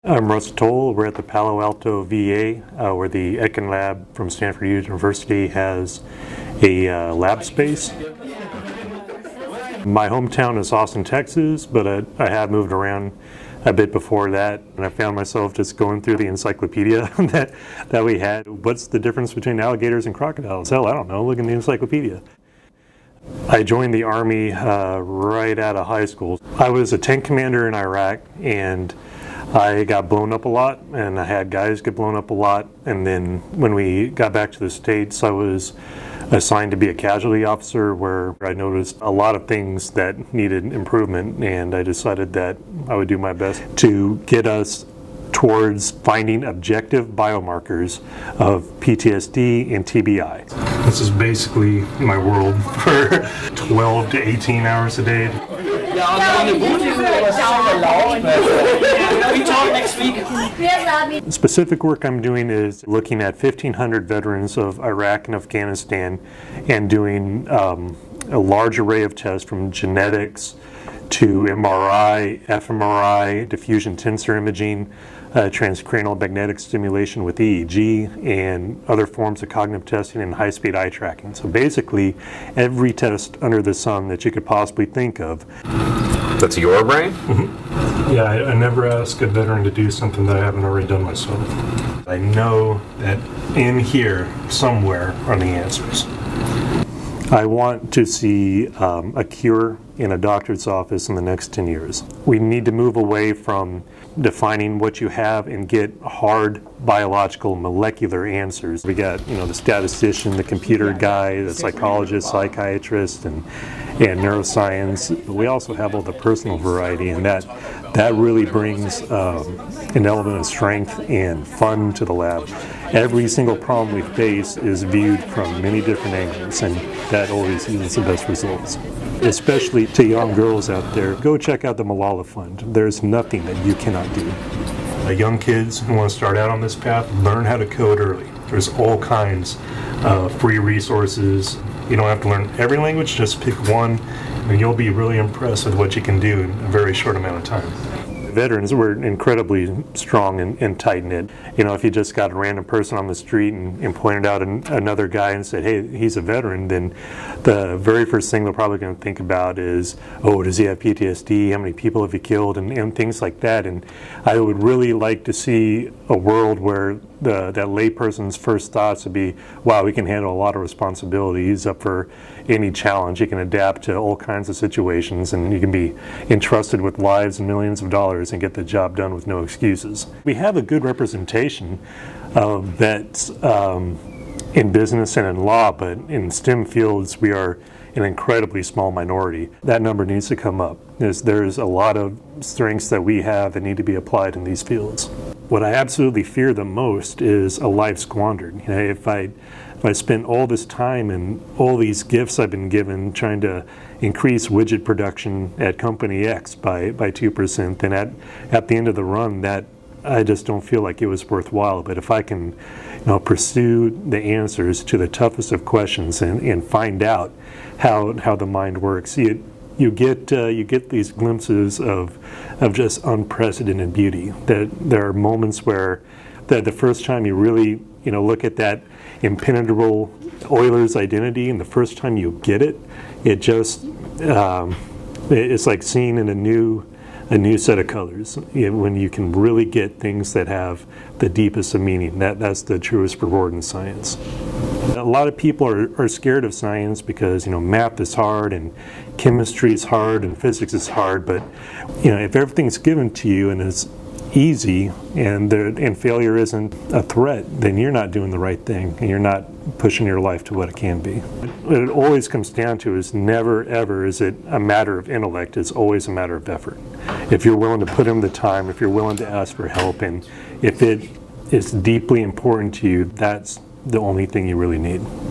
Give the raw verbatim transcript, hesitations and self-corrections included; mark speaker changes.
Speaker 1: I'm Russ Toll. We're at the Palo Alto V A, uh, where the Etkin Lab from Stanford University has a uh, lab space. My hometown is Austin, Texas, but I, I have moved around a bit before that, and I found myself just going through the encyclopedia that, that we had. What's the difference between alligators and crocodiles? Hell, I don't know. Look in the encyclopedia. I joined the Army uh, right out of high school. I was a tank commander in Iraq, and I got blown up a lot, and I had guys get blown up a lot. And then when we got back to the States, I was assigned to be a casualty officer, where I noticed a lot of things that needed improvement, and I decided that I would do my best to get us towards finding objective biomarkers of P T S D and T B I. This is basically my world for twelve to eighteen hours a day.
Speaker 2: We talk next week.
Speaker 1: The specific work I'm doing is looking at fifteen hundred veterans of Iraq and Afghanistan and doing um, a large array of tests, from genetics to M R I, f M R I, diffusion tensor imaging, uh, transcranial magnetic stimulation with E E G, and other forms of cognitive testing and high-speed eye tracking. So basically, every test under the sun that you could possibly think of.
Speaker 3: That's your brain?
Speaker 1: Mm-hmm. Yeah, I, I never ask a veteran to do something that I haven't already done myself. I know that in here, somewhere, are the answers. I want to see um, a cure in a doctor's office in the next ten years. We need to move away from defining what you have and get hard biological molecular answers. We got, you know, the statistician, the computer guy, the psychologist, psychiatrist, and, and neuroscience. But we also have all the personal variety, and that, that really brings um, an element of strength and fun to the lab. Every single problem we face is viewed from many different angles, and that always yields the best results. Especially to young girls out there, go check out the Malala Fund. There's nothing that you cannot do. Uh, young kids who want to start out on this path, learn how to code early. There's all kinds of free resources. You don't have to learn every language, just pick one, and you'll be really impressed with what you can do in a very short amount of time. Veterans were incredibly strong and, and tight-knit. You know, if you just got a random person on the street and, and pointed out an, another guy and said, hey, he's a veteran, then the very first thing they're probably going to think about is, oh, does he have P T S D? How many people have he killed? And, and things like that. And I would really like to see a world where the, that layperson's first thoughts would be, wow, he can handle a lot of responsibility. He's up for any challenge. He can adapt to all kinds of situations, and you can be entrusted with lives and millions of dollars and get the job done with no excuses. We have a good representation of vets um, in business and in law, but in STEM fields we are an incredibly small minority. That number needs to come up. There's, there's a lot of strengths that we have that need to be applied in these fields. What I absolutely fear the most is a life squandered. You know, if I If I spent all this time and all these gifts I've been given trying to increase widget production at company X by, by two percent, then at, at the end of the run, that I just don't feel like it was worthwhile. But if I can, you know, pursue the answers to the toughest of questions and, and find out how, how the mind works, you, you, get, uh, you get these glimpses of, of just unprecedented beauty. That there are moments where the, the first time you really, you know, look at that impenetrable Euler's identity, and the first time you get it, it just um, it's like seeing in a new a new set of colors. You know, when you can really get things that have the deepest of meaning, that that's the truest reward in science. A lot of people are, are scared of science because, you know, math is hard and chemistry is hard and physics is hard, but, you know, if everything's given to you and it's easy and the, and failure isn't a threat, then you're not doing the right thing and you're not pushing your life to what it can be. What it always comes down to is never ever is it a matter of intellect, it's always a matter of effort. If you're willing to put in the time, if you're willing to ask for help, and if it is deeply important to you, that's the only thing you really need.